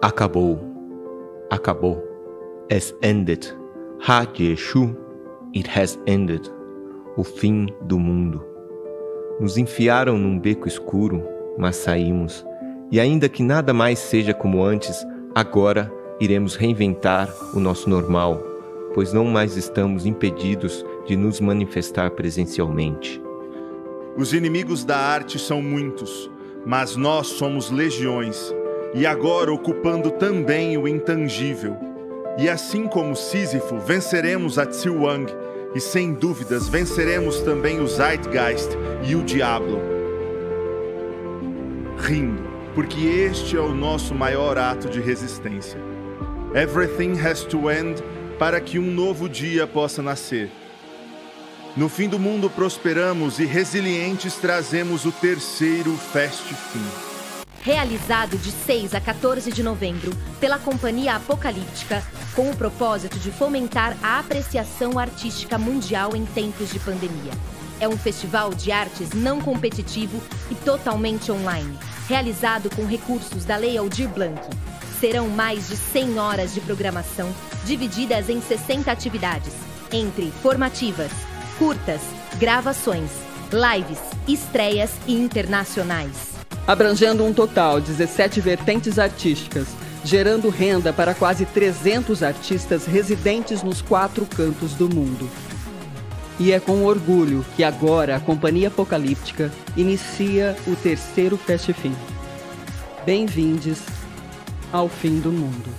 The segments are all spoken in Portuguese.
Acabou. Acabou. Has ended. Ha Yeshu. It has ended. O fim do mundo. Nos enfiaram num beco escuro, mas saímos. E ainda que nada mais seja como antes, agora iremos reinventar o nosso normal, pois não mais estamos impedidos de nos manifestar presencialmente. Os inimigos da arte são muitos, mas nós somos legiões, e agora ocupando também o intangível. E assim como Sísifo, venceremos a Tsiwang, e sem dúvidas venceremos também o Zeitgeist e o Diablo. Rindo, porque este é o nosso maior ato de resistência. Everything has to end para que um novo dia possa nascer. No fim do mundo prosperamos e resilientes trazemos o terceiro Fast Fim. Realizado de 6 a 14 de novembro pela Companhia Apocalíptica, com o propósito de fomentar a apreciação artística mundial em tempos de pandemia. É um festival de artes não competitivo e totalmente online, realizado com recursos da Lei Aldir Blanc. Serão mais de 100 horas de programação, divididas em 60 atividades, entre formativas, curtas, gravações, lives, estreias e internacionais. Abrangendo um total de 17 vertentes artísticas, gerando renda para quase 300 artistas residentes nos 4 cantos do mundo. E é com orgulho que agora a Companhia Apocalíptica inicia o terceiro Fast Fim. Bem-vindos ao fim do mundo.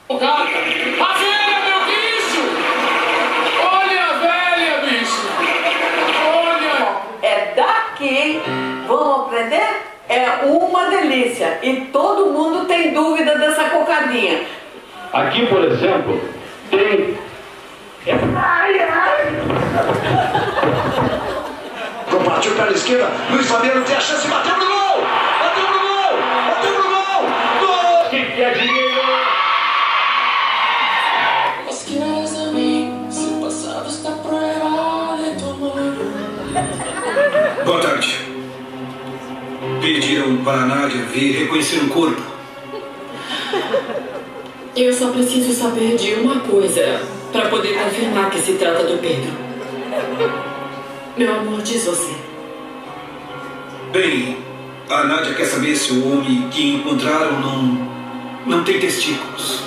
Gata! A velha, meu bicho! Olha a velha, bicho! Olha! É daqui. Vamos aprender? É uma delícia. E todo mundo tem dúvida dessa cocadinha. Aqui, por exemplo, tem... Ai, ai! Partiu pela esquerda, Luiz Fabiano tem a chance, bateu no gol! Bateu no gol! Bateu no gol! Gol! Que é dinheiro! Mas que eres a mim, se o passado está prueba de tu amor. Boa tarde. Pediram para a Nádia vir reconhecer o corpo. Eu só preciso saber de uma coisa para poder confirmar que se trata do Pedro. Meu amor, diz você. Bem, a Nádia quer saber se o homem que encontraram não tem testículos.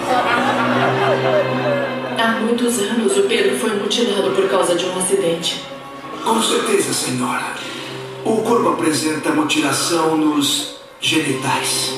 Há muitos anos o Pedro foi mutilado por causa de um acidente. Com certeza, senhora. O corpo apresenta mutilação nos genitais.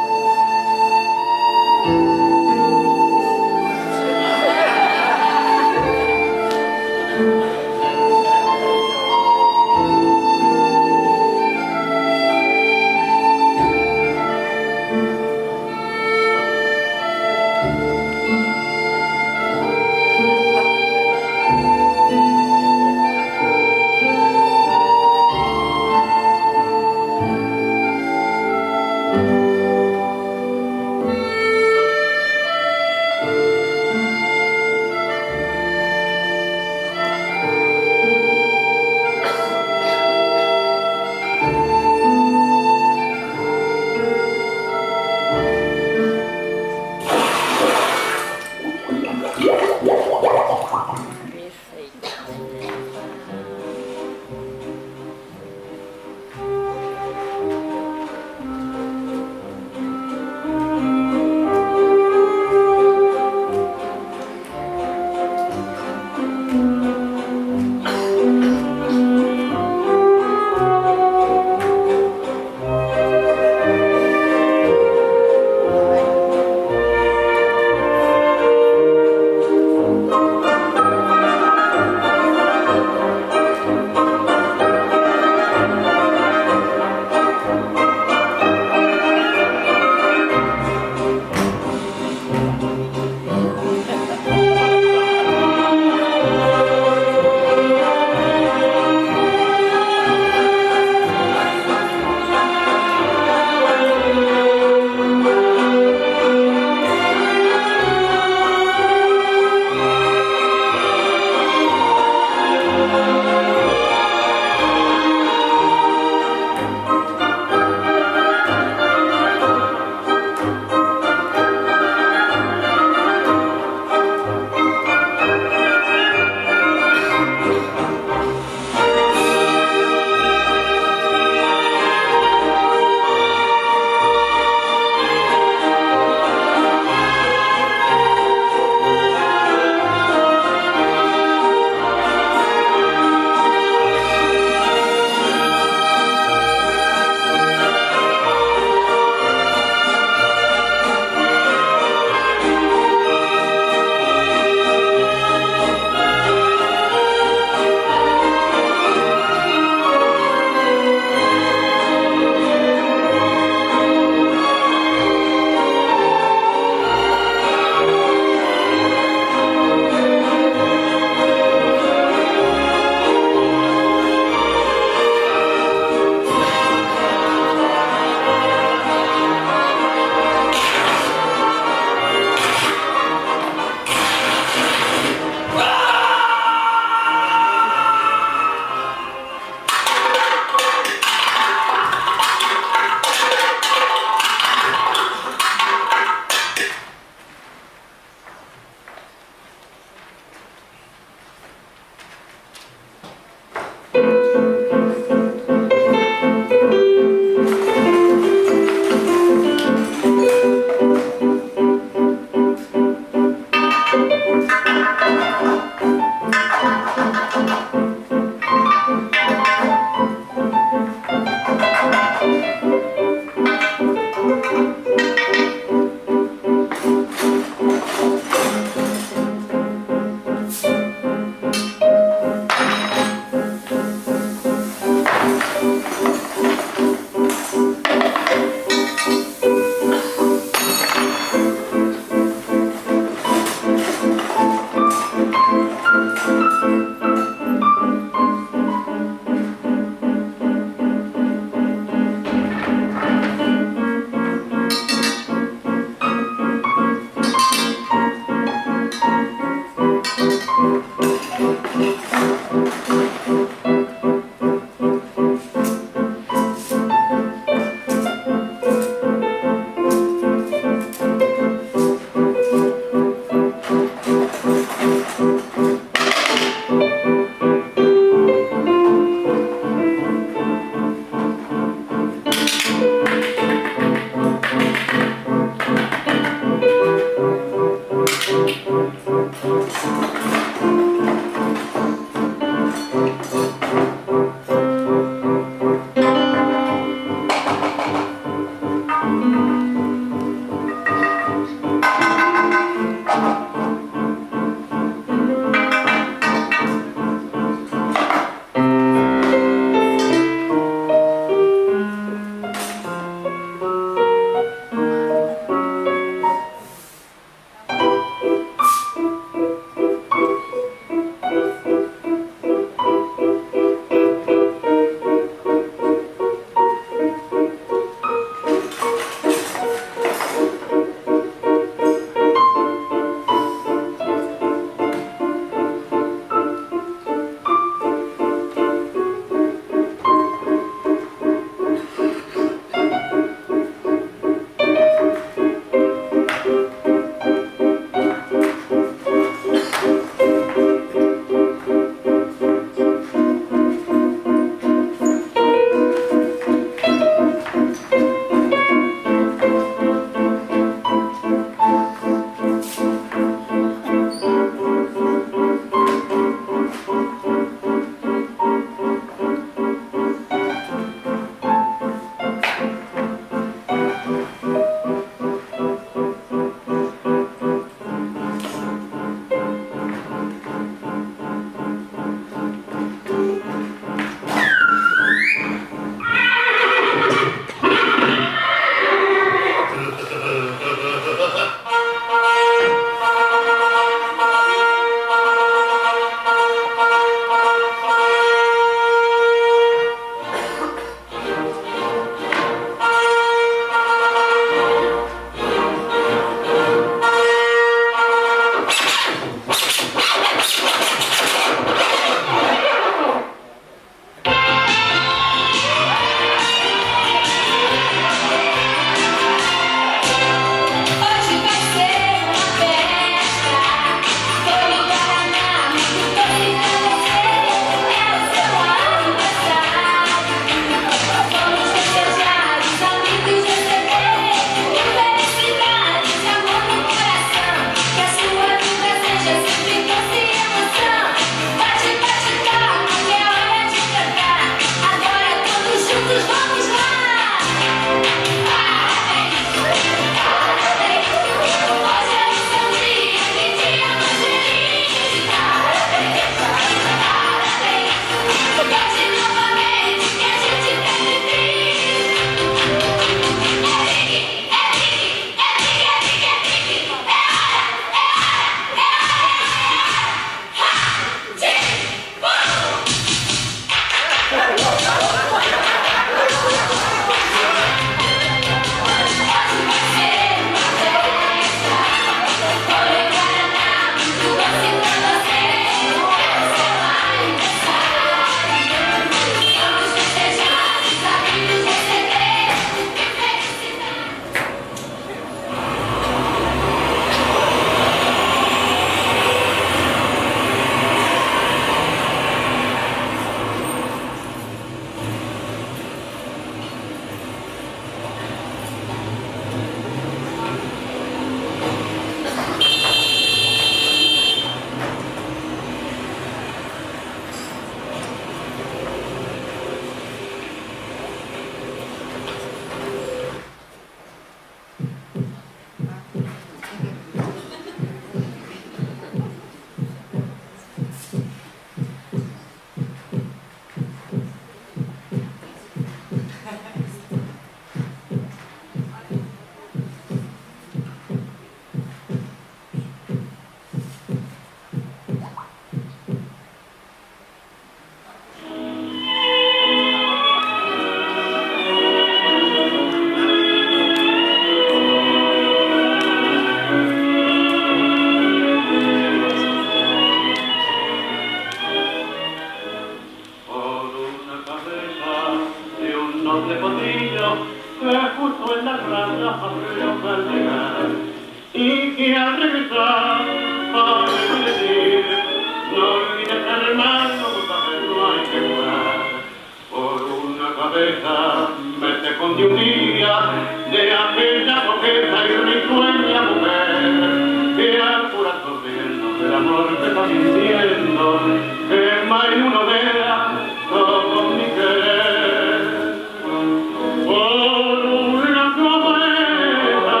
justo en la raya abrió al llegar y que al regresar para decir no olvides hermano, sabes no hay que jugar por una cabeza me te escondí un día de aquella coqueta y risueña mujer que al curar corriendo del amor te está mintiendo que más de uno vea todo mi querer por una cabeza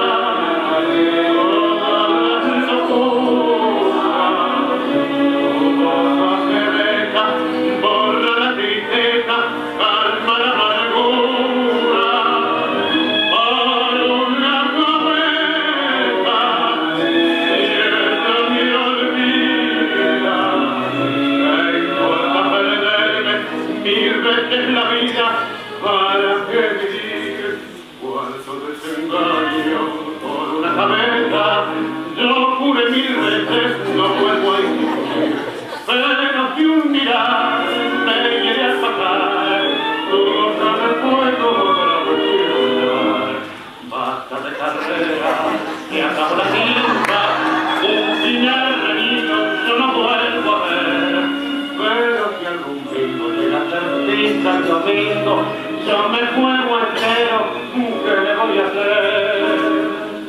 toda la locura tu boca se besa borra la tristeza calma la amargura por una cabeza llena mi olvida ¿qué importa perderme mil veces la vida para que vivir cuánto desengaño por una cabeza yo juré mil veces no vuelvo a insistir pero si un mirar me llegue al pasar tu boca de fuego no la quiero llevar basta de carrera que acabo la tinta un final reñido yo no vuelvo a ver pero si algún pico llega a ser triste el domingo yo me juego entero ¿qué le voy a hacer?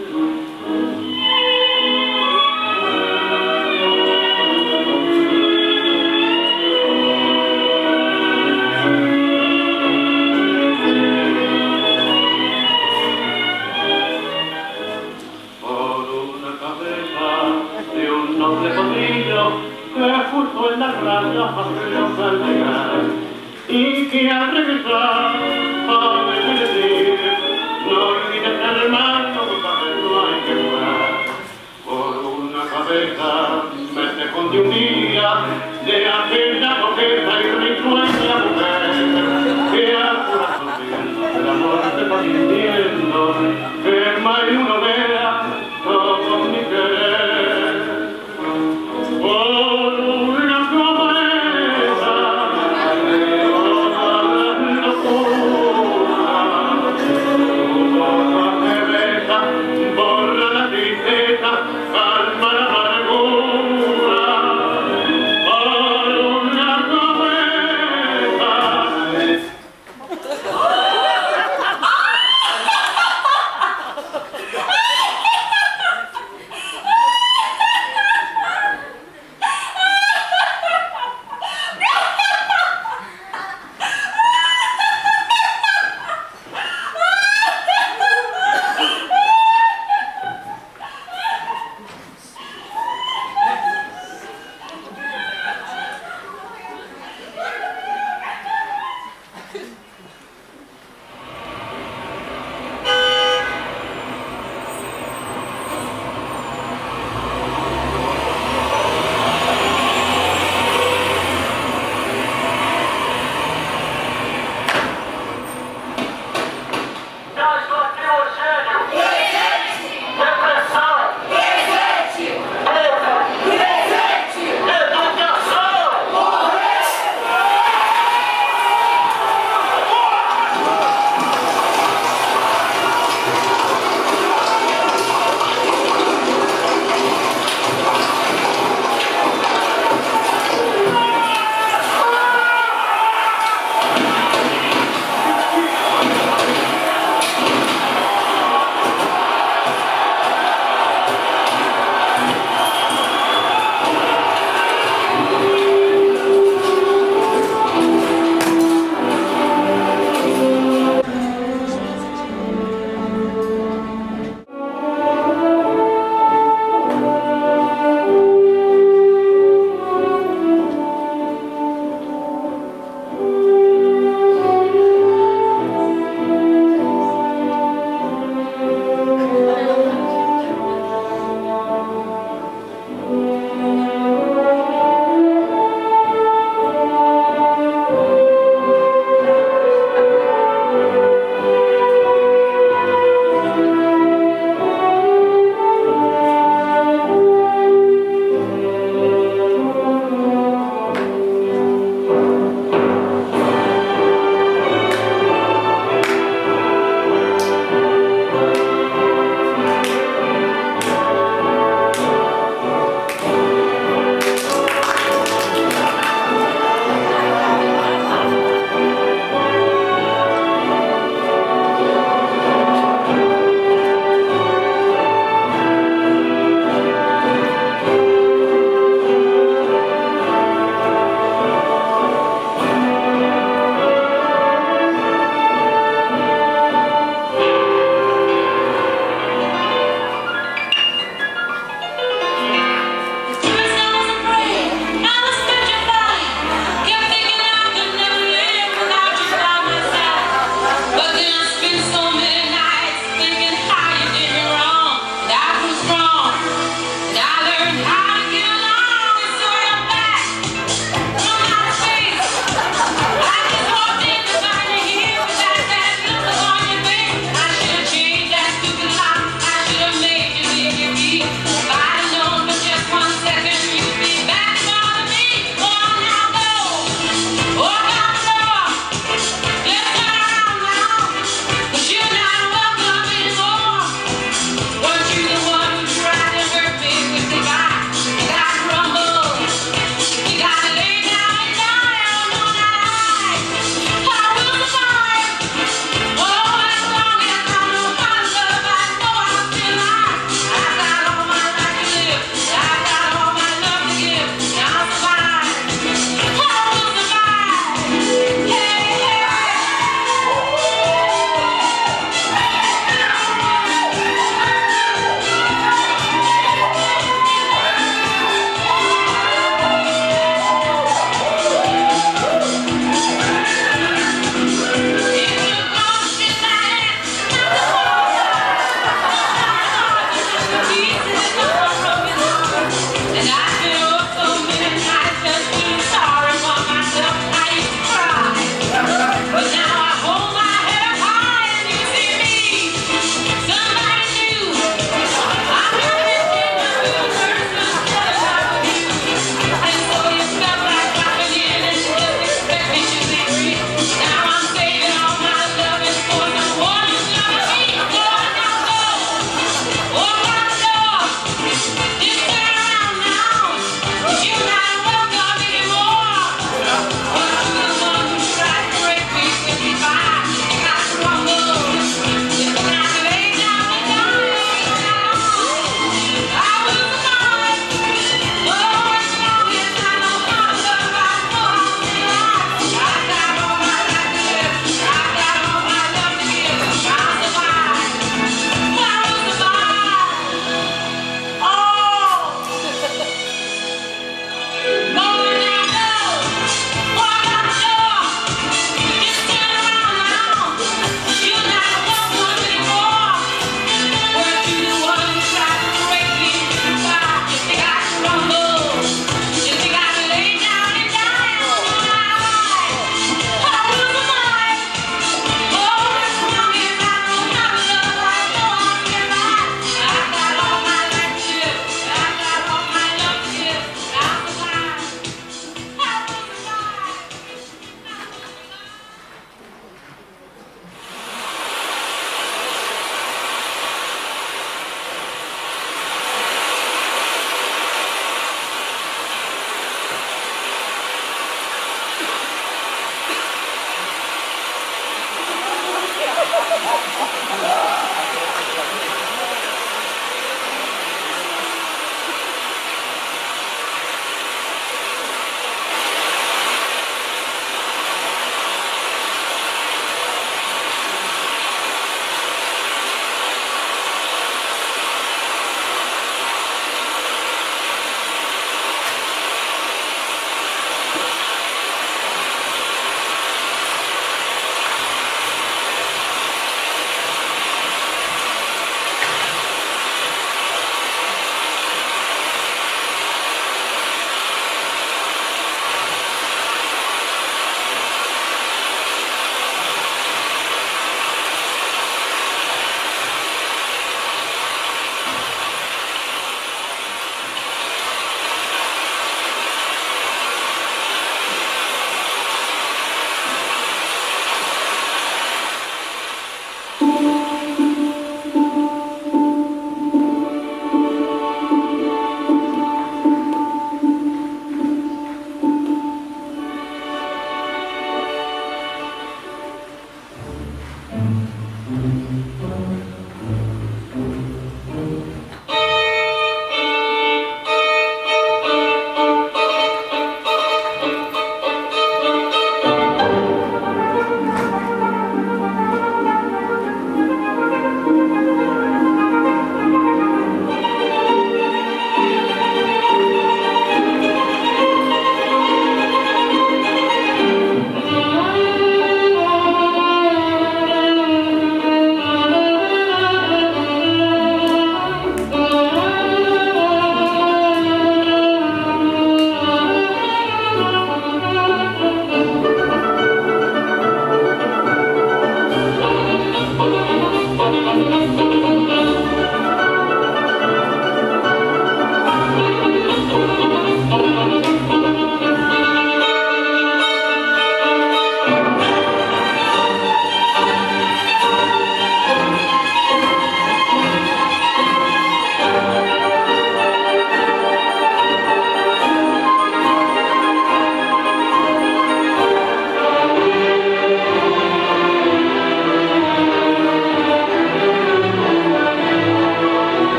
Que justo en la raya abrió al llegar y que al regresar para decir no olvides hermano, sabes no hay que jugar por una cabeza me te escondí un día de aquella coqueta y risueña mujer que al curar sonriendo el amor te está mintiendo que más de uno vea todo mi querer por una cabeza toda la locura tu boca me besa borra la tristeza calma la amargura por una cabeza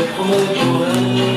être mon tour.